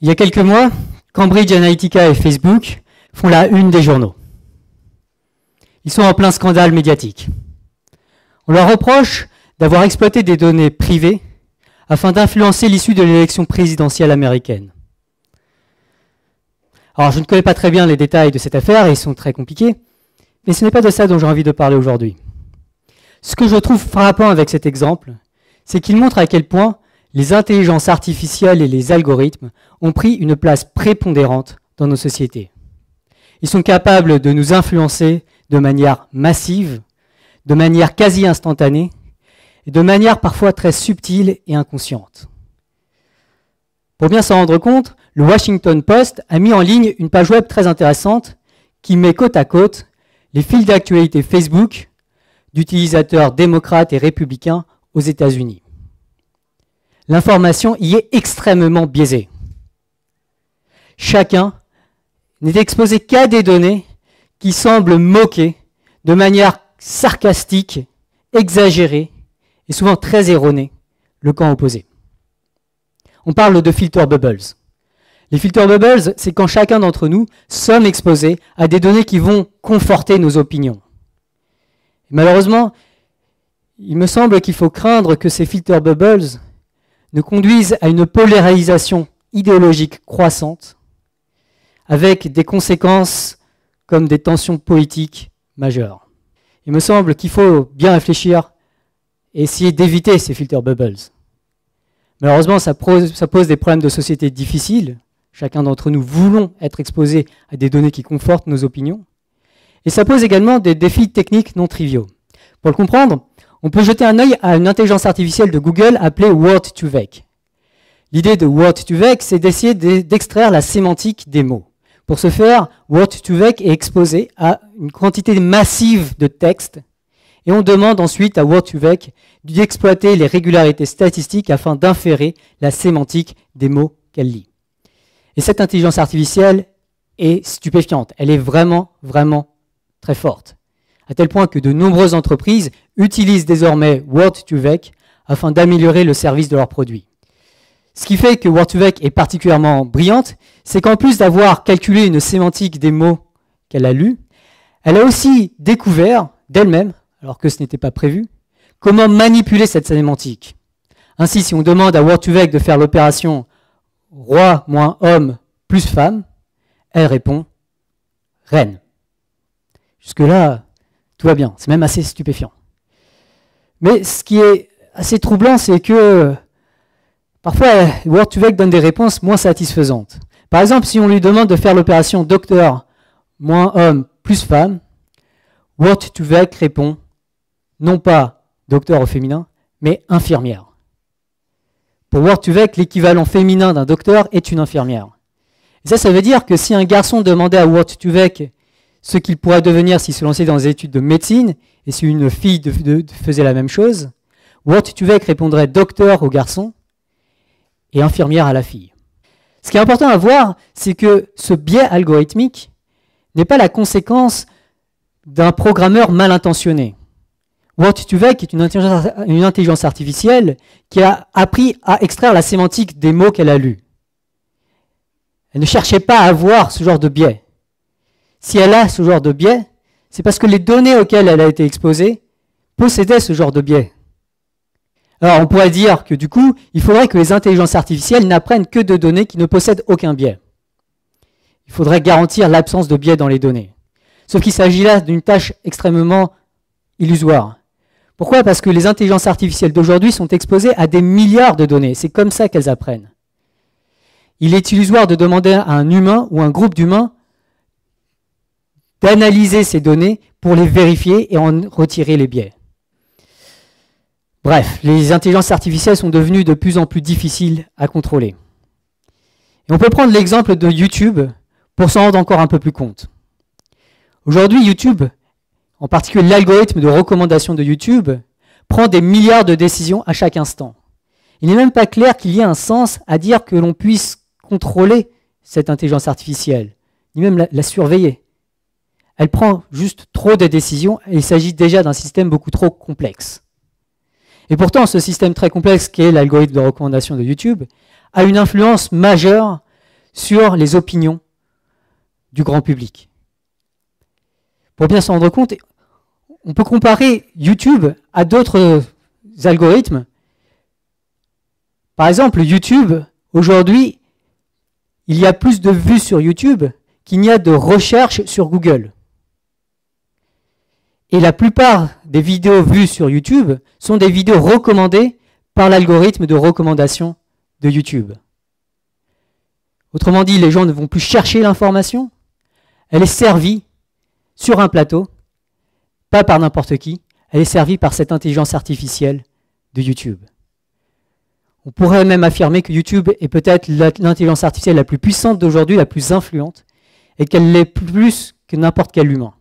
Il y a quelques mois, Cambridge Analytica et Facebook font la une des journaux. Ils sont en plein scandale médiatique. On leur reproche d'avoir exploité des données privées afin d'influencer l'issue de l'élection présidentielle américaine. Alors, je ne connais pas très bien les détails de cette affaire, ils sont très compliqués, mais ce n'est pas de ça dont j'ai envie de parler aujourd'hui. Ce que je trouve frappant avec cet exemple, c'est qu'il montre à quel point les intelligences artificielles et les algorithmes ont pris une place prépondérante dans nos sociétés. Ils sont capables de nous influencer de manière massive, de manière quasi instantanée, et de manière parfois très subtile et inconsciente. Pour bien s'en rendre compte, le Washington Post a mis en ligne une page web très intéressante qui met côte à côte les fils d'actualité Facebook d'utilisateurs démocrates et républicains aux États-Unis. L'information y est extrêmement biaisée. Chacun n'est exposé qu'à des données qui semblent moquer de manière sarcastique, exagérée et souvent très erronée le camp opposé. On parle de filter bubbles. Les filter bubbles, c'est quand chacun d'entre nous sommes exposés à des données qui vont conforter nos opinions. Et malheureusement, il me semble qu'il faut craindre que ces filter bubbles ne conduisent à une polarisation idéologique croissante, avec des conséquences comme des tensions politiques majeures. Il me semble qu'il faut bien réfléchir et essayer d'éviter ces filter bubbles. Malheureusement, ça pose des problèmes de société difficiles. Chacun d'entre nous voulons être exposés à des données qui confortent nos opinions. Et ça pose également des défis techniques non triviaux. Pour le comprendre, on peut jeter un œil à une intelligence artificielle de Google appelée Word2Vec. L'idée de Word2Vec, c'est d'essayer d'extraire la sémantique des mots. Pour ce faire, Word2Vec est exposé à une quantité massive de texte et on demande ensuite à Word2Vec d'exploiter les régularités statistiques afin d'inférer la sémantique des mots qu'elle lit. Et cette intelligence artificielle est stupéfiante. Elle est vraiment, vraiment très forte. À tel point que de nombreuses entreprises utilisent désormais Word2Vec afin d'améliorer le service de leurs produits. Ce qui fait que Word2Vec est particulièrement brillante, c'est qu'en plus d'avoir calculé une sémantique des mots qu'elle a lus, elle a aussi découvert d'elle-même, alors que ce n'était pas prévu, comment manipuler cette sémantique. Ainsi, si on demande à Word2Vec de faire l'opération roi moins homme plus femme, elle répond reine. Jusque-là, tout va bien, c'est même assez stupéfiant. Mais ce qui est assez troublant, c'est que parfois, Word2Vec donne des réponses moins satisfaisantes. Par exemple, si on lui demande de faire l'opération docteur moins homme plus femme, Word2Vec répond non pas docteur au féminin, mais infirmière. Pour Word2Vec, l'équivalent féminin d'un docteur est une infirmière. Et ça veut dire que si un garçon demandait à Word2Vec ce qu'il pourrait devenir s'il se lançait dans des études de médecine, et si une fille faisait la même chose, Word2Vec répondrait docteur au garçon et infirmière à la fille. Ce qui est important à voir, c'est que ce biais algorithmique n'est pas la conséquence d'un programmeur mal intentionné. Word2Vec est une intelligence artificielle qui a appris à extraire la sémantique des mots qu'elle a lus. Elle ne cherchait pas à avoir ce genre de biais. Si elle a ce genre de biais, c'est parce que les données auxquelles elle a été exposée possédaient ce genre de biais. Alors on pourrait dire que du coup, il faudrait que les intelligences artificielles n'apprennent que de données qui ne possèdent aucun biais. Il faudrait garantir l'absence de biais dans les données. Sauf qu'il s'agit là d'une tâche extrêmement illusoire. Pourquoi? Parce que les intelligences artificielles d'aujourd'hui sont exposées à des milliards de données. C'est comme ça qu'elles apprennent. Il est illusoire de demander à un humain ou un groupe d'humains d'analyser ces données pour les vérifier et en retirer les biais. Bref, les intelligences artificielles sont devenues de plus en plus difficiles à contrôler. Et on peut prendre l'exemple de YouTube pour s'en rendre encore un peu plus compte. Aujourd'hui, YouTube, en particulier l'algorithme de recommandation de YouTube, prend des milliards de décisions à chaque instant. Il n'est même pas clair qu'il y ait un sens à dire que l'on puisse contrôler cette intelligence artificielle, ni même la surveiller. Elle prend juste trop de décisions et il s'agit déjà d'un système beaucoup trop complexe. Et pourtant, ce système très complexe qu'est l'algorithme de recommandation de YouTube a une influence majeure sur les opinions du grand public. Pour bien s'en rendre compte, on peut comparer YouTube à d'autres algorithmes. Par exemple, YouTube, aujourd'hui, il y a plus de vues sur YouTube qu'il n'y a de recherches sur Google. Et la plupart des vidéos vues sur YouTube sont des vidéos recommandées par l'algorithme de recommandation de YouTube. Autrement dit, les gens ne vont plus chercher l'information, elle est servie sur un plateau, pas par n'importe qui, elle est servie par cette intelligence artificielle de YouTube. On pourrait même affirmer que YouTube est peut-être l'intelligence artificielle la plus puissante d'aujourd'hui, la plus influente, et qu'elle l'est plus que n'importe quel humain.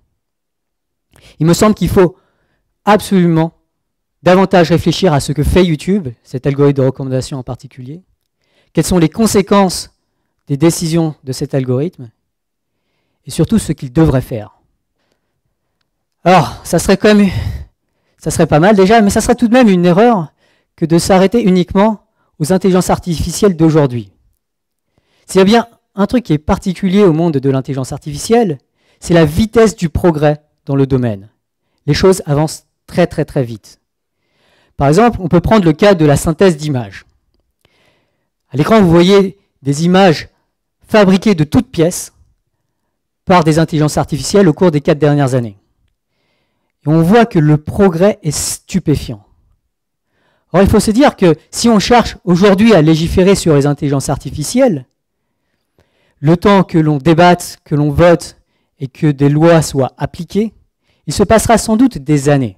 Il me semble qu'il faut absolument davantage réfléchir à ce que fait YouTube, cet algorithme de recommandation en particulier, quelles sont les conséquences des décisions de cet algorithme, et surtout ce qu'il devrait faire. Alors, ça serait pas mal déjà, mais ça serait tout de même une erreur que de s'arrêter uniquement aux intelligences artificielles d'aujourd'hui. S'il y a bien un truc qui est particulier au monde de l'intelligence artificielle, c'est la vitesse du progrès dans le domaine. Les choses avancent très très très vite. Par exemple, on peut prendre le cas de la synthèse d'images. À l'écran, vous voyez des images fabriquées de toutes pièces par des intelligences artificielles au cours des 4 dernières années. Et on voit que le progrès est stupéfiant. Or, il faut se dire que si on cherche aujourd'hui à légiférer sur les intelligences artificielles, le temps que l'on débatte, que l'on vote et que des lois soient appliquées, il se passera sans doute des années.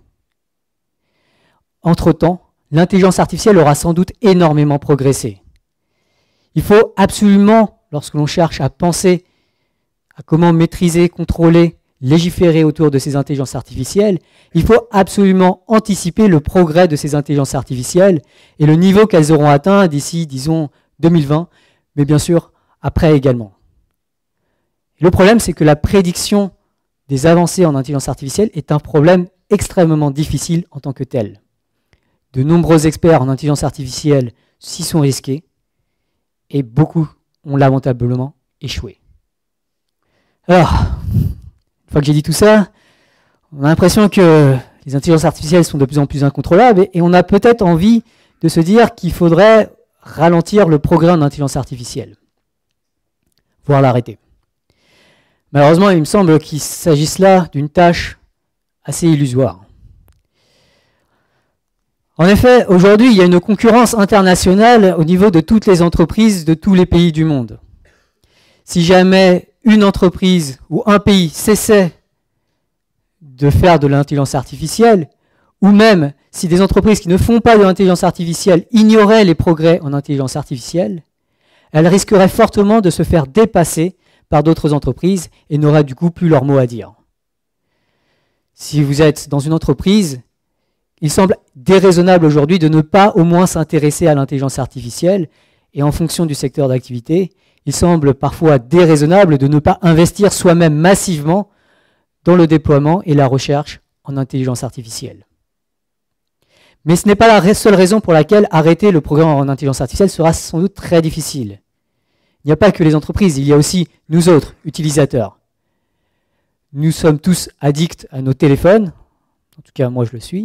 Entre-temps, l'intelligence artificielle aura sans doute énormément progressé. Il faut absolument, lorsque l'on cherche à penser à comment maîtriser, contrôler, légiférer autour de ces intelligences artificielles, il faut absolument anticiper le progrès de ces intelligences artificielles et le niveau qu'elles auront atteint d'ici, disons, 2020, mais bien sûr, après également. Le problème, c'est que la prédiction des avancées en intelligence artificielle est un problème extrêmement difficile en tant que tel. De nombreux experts en intelligence artificielle s'y sont risqués et beaucoup ont lamentablement échoué. Alors, une fois que j'ai dit tout ça, on a l'impression que les intelligences artificielles sont de plus en plus incontrôlables et on a peut-être envie de se dire qu'il faudrait ralentir le progrès en intelligence artificielle, voire l'arrêter. Malheureusement, il me semble qu'il s'agisse là d'une tâche assez illusoire. En effet, aujourd'hui, il y a une concurrence internationale au niveau de toutes les entreprises de tous les pays du monde. Si jamais une entreprise ou un pays cessait de faire de l'intelligence artificielle, ou même si des entreprises qui ne font pas de l'intelligence artificielle ignoraient les progrès en intelligence artificielle, elles risqueraient fortement de se faire dépasser par d'autres entreprises et n'auraient du coup plus leur mot à dire. Si vous êtes dans une entreprise, il semble déraisonnable aujourd'hui de ne pas au moins s'intéresser à l'intelligence artificielle et en fonction du secteur d'activité, il semble parfois déraisonnable de ne pas investir soi-même massivement dans le déploiement et la recherche en intelligence artificielle. Mais ce n'est pas la seule raison pour laquelle arrêter le progrès en intelligence artificielle sera sans doute très difficile. Il n'y a pas que les entreprises, il y a aussi nous autres, utilisateurs. Nous sommes tous addicts à nos téléphones, en tout cas moi je le suis,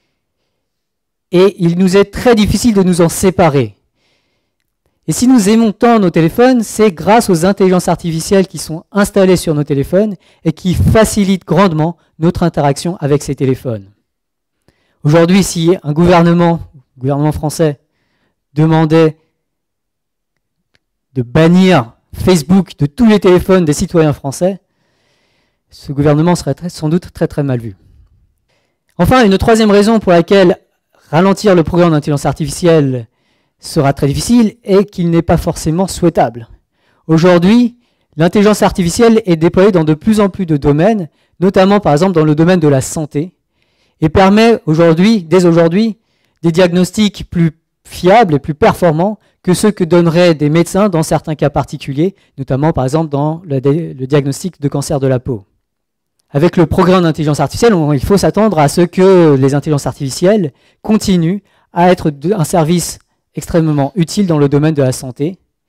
et il nous est très difficile de nous en séparer. Et si nous aimons tant nos téléphones, c'est grâce aux intelligences artificielles qui sont installées sur nos téléphones et qui facilitent grandement notre interaction avec ces téléphones. Aujourd'hui, si un gouvernement français, demandait de bannir Facebook de tous les téléphones des citoyens français, ce gouvernement serait sans doute très très mal vu. Enfin, une troisième raison pour laquelle ralentir le progrès en intelligence artificielle sera très difficile et qu'il n'est pas forcément souhaitable. Aujourd'hui, l'intelligence artificielle est déployée dans de plus en plus de domaines, notamment par exemple dans le domaine de la santé, et permet dès aujourd'hui, des diagnostics plus fiables et plus performants que ceux que donneraient des médecins dans certains cas particuliers, notamment par exemple dans le diagnostic de cancer de la peau. Avec le progrès en intelligence artificielle, il faut s'attendre à ce que les intelligences artificielles continuent à être un service extrêmement utile dans le domaine de la santé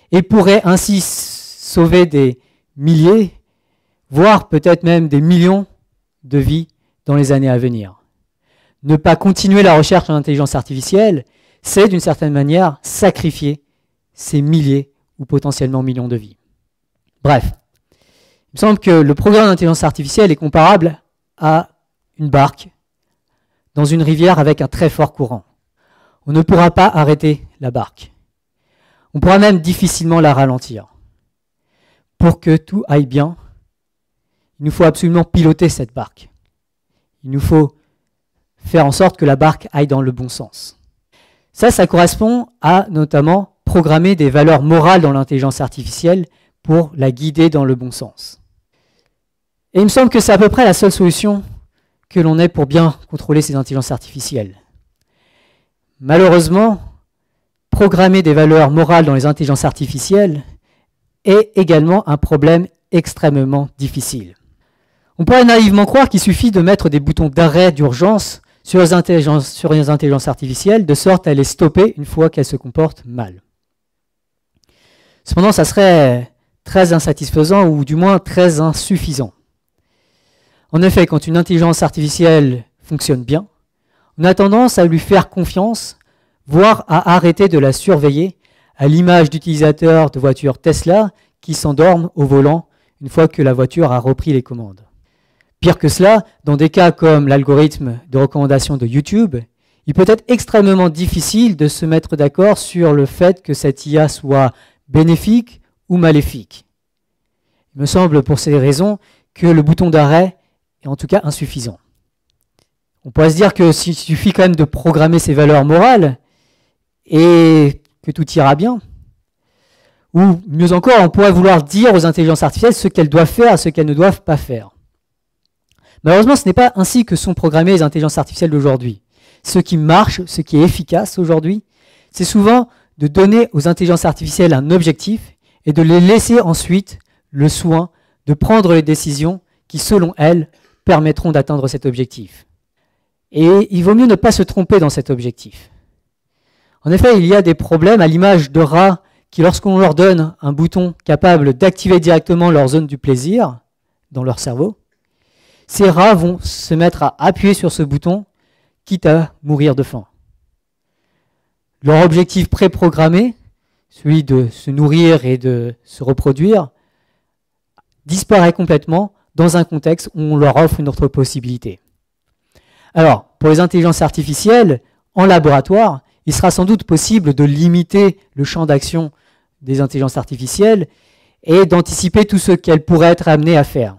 et pourrait ainsi sauver des milliers, voire peut-être même des millions de vies dans les années à venir. Ne pas continuer la recherche en intelligence artificielle, c'est d'une certaine manière sacrifier ces milliers ou potentiellement millions de vies. Bref, il me semble que le programme d'intelligence artificielle est comparable à une barque dans une rivière avec un très fort courant. On ne pourra pas arrêter la barque. On pourra même difficilement la ralentir. Pour que tout aille bien, il nous faut absolument piloter cette barque. Il nous faut faire en sorte que la barque aille dans le bon sens. Ça correspond à notamment programmer des valeurs morales dans l'intelligence artificielle pour la guider dans le bon sens. Et il me semble que c'est à peu près la seule solution que l'on ait pour bien contrôler ces intelligences artificielles. Malheureusement, programmer des valeurs morales dans les intelligences artificielles est également un problème extrêmement difficile. On pourrait naïvement croire qu'il suffit de mettre des boutons d'arrêt d'urgence sur les intelligences artificielles, de sorte à les stopper une fois qu'elles se comportent mal. Cependant, ça serait très insatisfaisant ou du moins très insuffisant. En effet, quand une intelligence artificielle fonctionne bien, on a tendance à lui faire confiance, voire à arrêter de la surveiller, à l'image d'utilisateurs de voitures Tesla qui s'endorment au volant une fois que la voiture a repris les commandes. Pire que cela, dans des cas comme l'algorithme de recommandation de YouTube, il peut être extrêmement difficile de se mettre d'accord sur le fait que cette IA soit bénéfique ou maléfique. Il me semble pour ces raisons que le bouton d'arrêt est en tout cas insuffisant. On pourrait se dire que s'il suffit quand même de programmer ces valeurs morales et que tout ira bien. Ou mieux encore, on pourrait vouloir dire aux intelligences artificielles ce qu'elles doivent faire et ce qu'elles ne doivent pas faire. Malheureusement, ce n'est pas ainsi que sont programmées les intelligences artificielles d'aujourd'hui. Ce qui marche, ce qui est efficace aujourd'hui, c'est souvent de donner aux intelligences artificielles un objectif et de les laisser ensuite le soin de prendre les décisions qui, selon elles, permettront d'atteindre cet objectif. Et il vaut mieux ne pas se tromper dans cet objectif. En effet, il y a des problèmes à l'image de rats qui, lorsqu'on leur donne un bouton capable d'activer directement leur zone du plaisir dans leur cerveau, ces rats vont se mettre à appuyer sur ce bouton, quitte à mourir de faim. Leur objectif préprogrammé, celui de se nourrir et de se reproduire, disparaît complètement dans un contexte où on leur offre une autre possibilité. Alors, pour les intelligences artificielles, en laboratoire, il sera sans doute possible de limiter le champ d'action des intelligences artificielles et d'anticiper tout ce qu'elles pourraient être amenées à faire.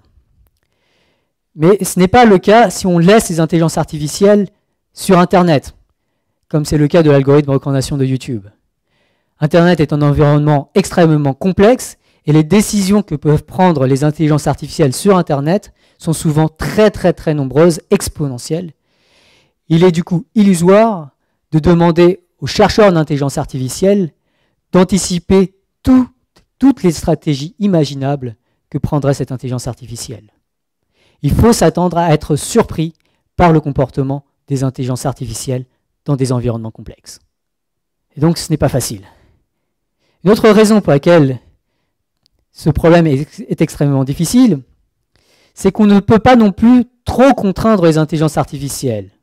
Mais ce n'est pas le cas si on laisse les intelligences artificielles sur Internet, comme c'est le cas de l'algorithme de recommandation de YouTube. Internet est un environnement extrêmement complexe et les décisions que peuvent prendre les intelligences artificielles sur Internet sont souvent très nombreuses, exponentielles. Il est du coup illusoire de demander aux chercheurs d'intelligence artificielle d'anticiper toutes les stratégies imaginables que prendrait cette intelligence artificielle. Il faut s'attendre à être surpris par le comportement des intelligences artificielles dans des environnements complexes. Et donc ce n'est pas facile. Une autre raison pour laquelle ce problème est extrêmement difficile, c'est qu'on ne peut pas non plus trop contraindre les intelligences artificielles.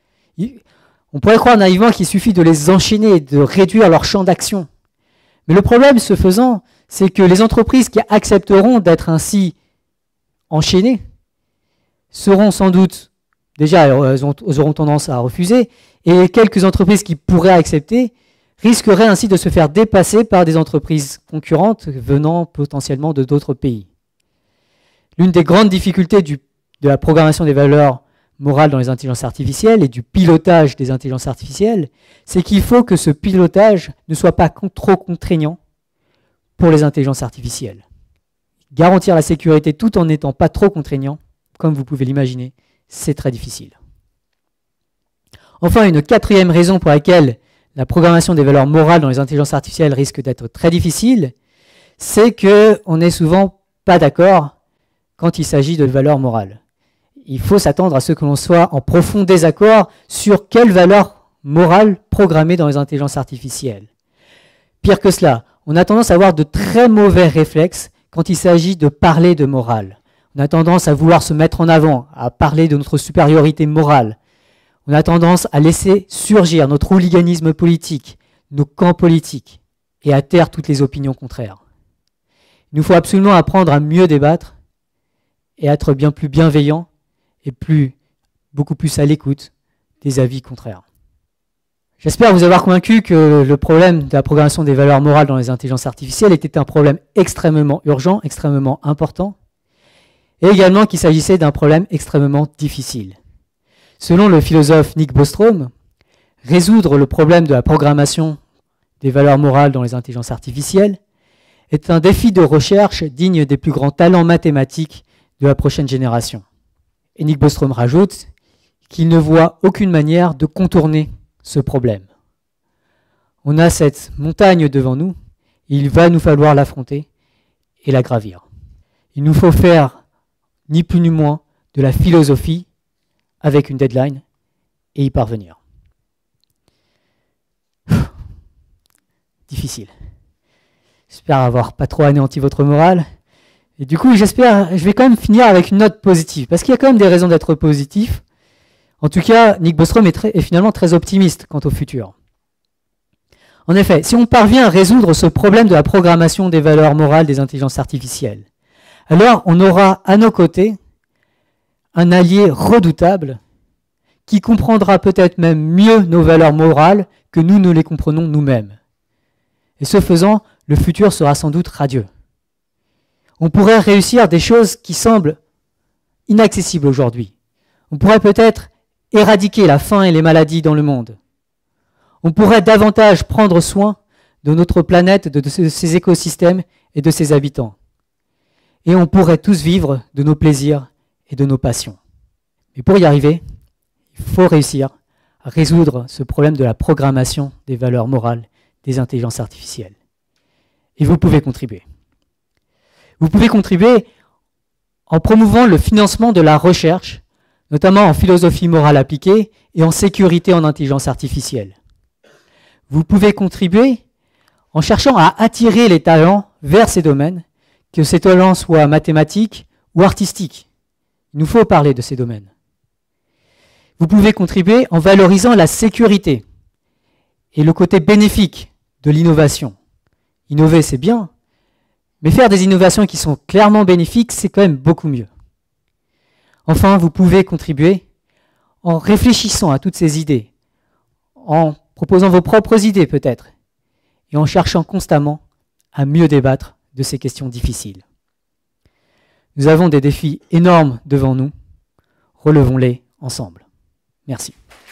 On pourrait croire naïvement qu'il suffit de les enchaîner et de réduire leur champ d'action. Mais le problème, ce faisant, c'est que les entreprises qui accepteront d'être ainsi enchaînées seront sans doute, déjà, elles auront tendance à refuser, et quelques entreprises qui pourraient accepter risqueraient ainsi de se faire dépasser par des entreprises concurrentes venant potentiellement de d'autres pays. L'une des grandes difficultés de la programmation des valeurs morales dans les intelligences artificielles et du pilotage des intelligences artificielles, c'est qu'il faut que ce pilotage ne soit pas trop contraignant pour les intelligences artificielles. Garantir la sécurité tout en n'étant pas trop contraignant, comme vous pouvez l'imaginer, c'est très difficile. Enfin, une quatrième raison pour laquelle la programmation des valeurs morales dans les intelligences artificielles risque d'être très difficile, c'est qu'on n'est souvent pas d'accord quand il s'agit de valeurs morales. Il faut s'attendre à ce que l'on soit en profond désaccord sur quelles valeurs morales programmer dans les intelligences artificielles. Pire que cela, on a tendance à avoir de très mauvais réflexes quand il s'agit de parler de morale. On a tendance à vouloir se mettre en avant, à parler de notre supériorité morale. On a tendance à laisser surgir notre hooliganisme politique, nos camps politiques, et à taire toutes les opinions contraires. Il nous faut absolument apprendre à mieux débattre et à être bien plus bienveillants et beaucoup plus à l'écoute des avis contraires. J'espère vous avoir convaincu que le problème de la programmation des valeurs morales dans les intelligences artificielles était un problème extrêmement urgent, extrêmement important, et également qu'il s'agissait d'un problème extrêmement difficile. Selon le philosophe Nick Bostrom, résoudre le problème de la programmation des valeurs morales dans les intelligences artificielles est un défi de recherche digne des plus grands talents mathématiques de la prochaine génération. Et Nick Bostrom rajoute qu'il ne voit aucune manière de contourner ce problème. On a cette montagne devant nous, il va nous falloir l'affronter et la gravir. Il nous faut faire ni plus ni moins de la philosophie avec une deadline et y parvenir. Difficile. J'espère avoir pas trop anéanti votre morale. Et du coup, je vais quand même finir avec une note positive, parce qu'il y a quand même des raisons d'être positif. En tout cas, Nick Bostrom est finalement très optimiste quant au futur. En effet, si on parvient à résoudre ce problème de la programmation des valeurs morales des intelligences artificielles, alors on aura à nos côtés un allié redoutable qui comprendra peut-être même mieux nos valeurs morales que nous ne les comprenons nous-mêmes. Et ce faisant, le futur sera sans doute radieux. On pourrait réussir des choses qui semblent inaccessibles aujourd'hui. On pourrait peut-être éradiquer la faim et les maladies dans le monde. On pourrait davantage prendre soin de notre planète, de ses écosystèmes et de ses habitants. Et on pourrait tous vivre de nos plaisirs et de nos passions. Mais pour y arriver, il faut réussir à résoudre ce problème de la programmation des valeurs morales des intelligences artificielles. Et vous pouvez contribuer. Vous pouvez contribuer en promouvant le financement de la recherche, notamment en philosophie morale appliquée et en sécurité en intelligence artificielle. Vous pouvez contribuer en cherchant à attirer les talents vers ces domaines, que ces talents soient mathématiques ou artistiques. Il nous faut parler de ces domaines. Vous pouvez contribuer en valorisant la sécurité et le côté bénéfique de l'innovation. Innover, c'est bien, mais faire des innovations qui sont clairement bénéfiques, c'est quand même beaucoup mieux. Enfin, vous pouvez contribuer en réfléchissant à toutes ces idées, en proposant vos propres idées peut-être, et en cherchant constamment à mieux débattre de ces questions difficiles. Nous avons des défis énormes devant nous, relevons-les ensemble. Merci.